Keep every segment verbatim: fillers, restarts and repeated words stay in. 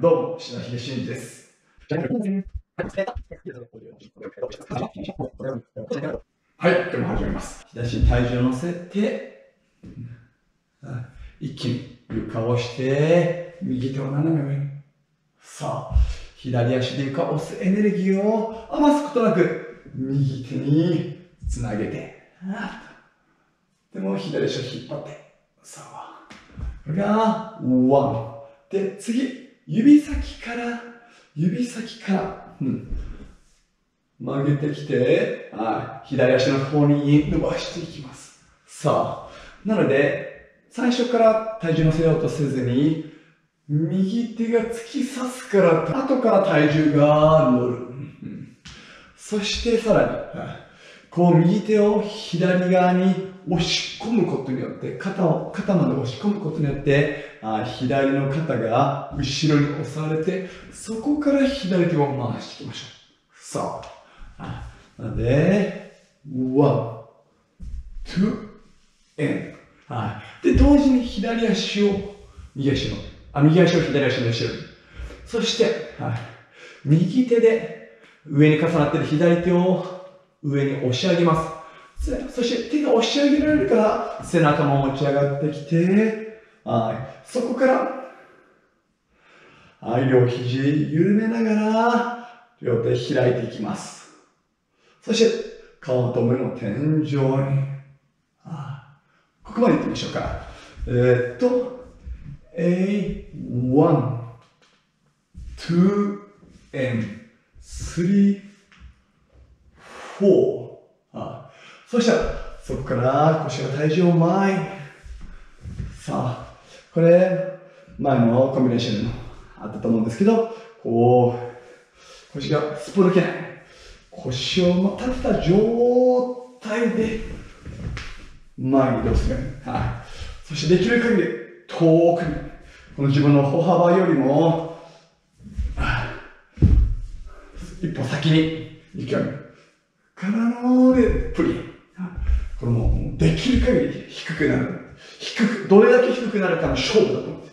どうも、志田秀俊です。はい、今日も始めます。左足に体重を乗せて、一気に床を押して、右手を斜め上に。さあ、左足で床を押すエネルギーを余すことなく、右手につなげて、でも左足を引っ張って、さあ、これが、ワン。で、次、指先から、指先から、うん、曲げてきて、はい、左足の方に伸ばしていきます。さあ、なので、最初から体重乗せようとせずに、右手が突き刺すから、後から体重が乗る。うん、そしてさらに、はい、こう右手を左側に押し込むことによって、肩を、肩まで押し込むことによって、あ左の肩が後ろに押されて、そこから左手を回していきましょう。さあ、なので、ワン、ツー、エン。はい。で、同時に左足を、右足の、あ、右足を左足の後ろに。そして、はい、右手で上に重なっている左手を上に押し上げます。そして手が押し上げられるから、背中も持ち上がってきて、はい、そこから、はい、両肘緩めながら、両手開いていきます。そして、顔と目の天井に、はい、ここまで行ってみましょうか。えー、っと、A、ワン、ツー、and スリー、フォー。はい、そしたら、そこから腰が体重を前に。さあ、これ、前のコンビネーションあったと思うんですけど、こう、腰がすっぽ抜けない。腰を立った状態で、前に移動する。はい。そしてできる限り遠くに、この自分の歩幅よりも、一歩先に行くように。からので、プリン。これもできる限り低くなる。低く、どれだけ低くなるかの勝負だと思うんです。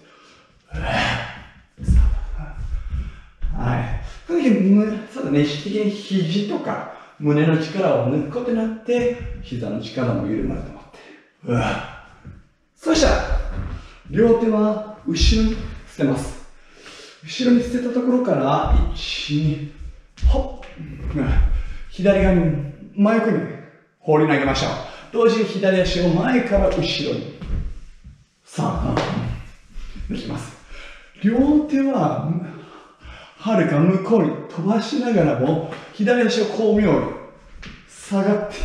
はい。その時、そうだね、意識的に肘とか胸の力を抜くことになって、膝の力も緩まると思って。うわそしたら、両手は後ろに捨てます。後ろに捨てたところから、いち、に、ほっ。左側に、真横に放り投げましょう。同時に左足を前から後ろに。さあ、できます。両手は、はるか向こうに飛ばしながらも、左足を巧妙に下がっていく。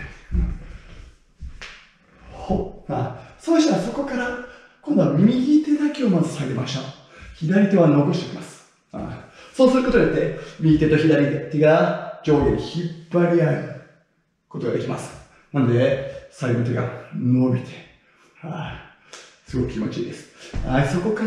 ほあそうしたらそこから、今度は右手だけをまず下げましょう。左手は残しておきます。あそうすることによって、右手と左手が上下に引っ張り合うことができます。なので、最後の手が伸びて、はあ、すごく気持ちいいです。はい、そこから、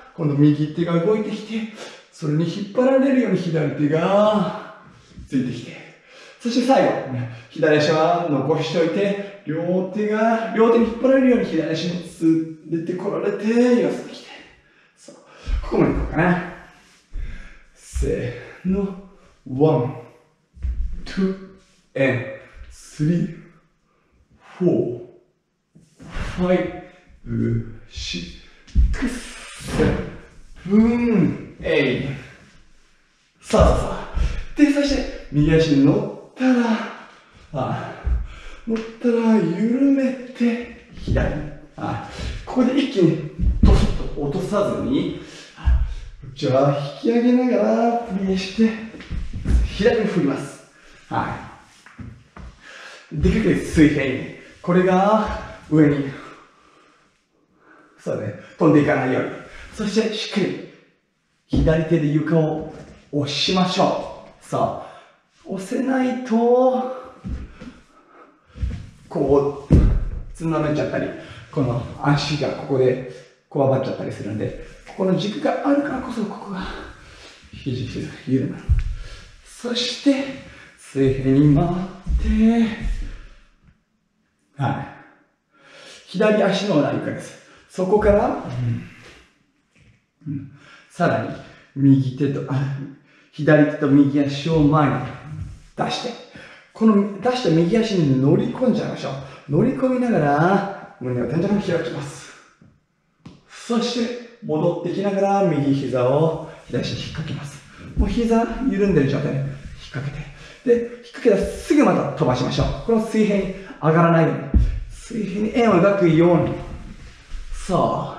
今度右手が動いてきて、それに引っ張られるように左手がついてきて、そして最後、左足は残しておいて、両手が、両手に引っ張られるように左足につ出てこられて、寄せてきて。そう。ここまでいこうかな。せーの。ワン、ツー、and スリー、フォー、ファイブ、シックス、セブン、エイト。さあさあさあ。で、そして、右足に乗ったら、あ乗ったら、緩めて、左。あここで一気に、ドスッと落とさずに、こっちは引き上げながら、プリンして、左に振ります。はい。できるだけ水平に。これが、上に、そうね、飛んでいかないように。そして、しっかり、左手で床を押しましょう。さあ、押せないと、こう、つんのめっちゃったり、この足がここでこわばっちゃったりするんで、ここの軸があるからこそ、ここが、肘、肘、緩む。そして、水平に回って、はい。左足の裏床です。そこから、うんうん、さらに、 右手と、あ、左手と右足を前に出して、この出した右足に乗り込んじゃいましょう。乗り込みながら、胸を天井に開きます。そして、戻ってきながら、右膝を左足に引っ掛けます。もう膝緩んでる状態で引っ掛けて。で、引っ掛けたらすぐまた飛ばしましょう。この水平に上がらないように。水平に円を描くように。そう。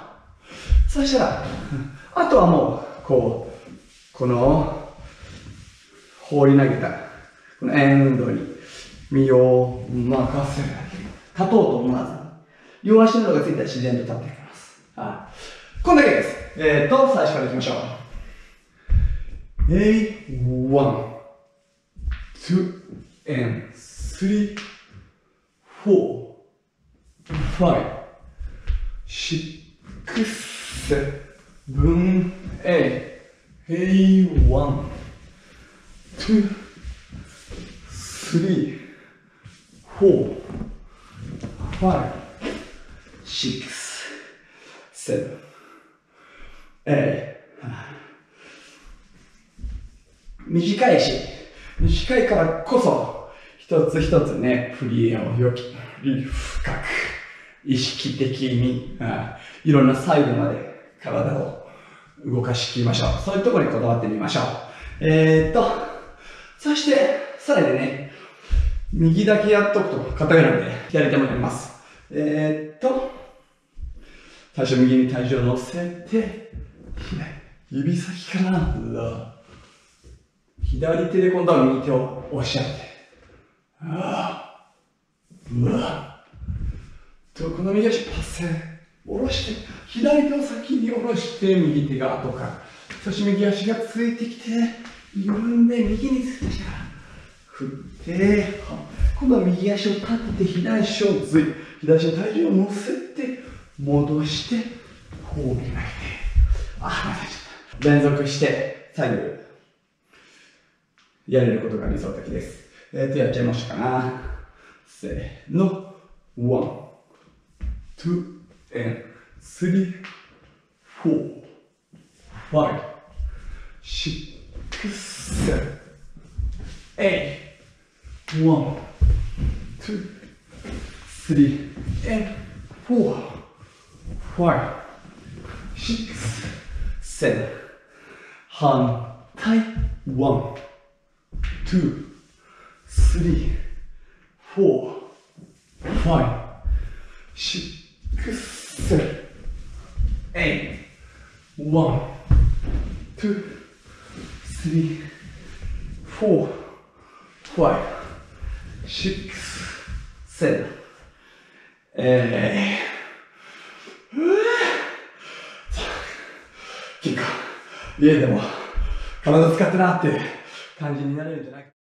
そしたら、あとはもう、こう、この、放り投げた、この円運動に身を任せるだけ。立とうと思わずに。両足の裏がついたら自然と立っていきます。はい。こんだけです。えーと、最初からいきましょう。えい、one, two, and three, four, five, six, seven, eight, hey, one, two, three, four, five, six, seven, eight. 短いし、短いからこそ、一つ一つね、振りをよき、深く、意識的に、いろんな細部まで体を動かしきりましょう。そういうところにこだわってみましょう。えーっと、そして、さらにね、右だけやっとくと硬いので、左手もやります。えーっと、最初右に体重を乗せて、指先から、左手で今度は右手を押し上げて、あーうわと、この右足パス、下ろして、左手を先に下ろして、右手が後から。そして右足がついてきて、緩んで右についてきたら、振って、今度は右足を立てて、左足をずい、左足に体重を乗せて、戻して、こう磨いて、あ、またちょっと。連続して、最後、やれることが理想的です。えっと、やっちゃいましょうかな。せーの。one, two, and three, four, five, six, seven, eight, one, two, three, and four, five, six, seven. 反対 one, two, three, four, five, six, seven, eight, one, two, three, four, five, six, seven. えー、結構家でも体使ってなって感じになれるんじゃないか。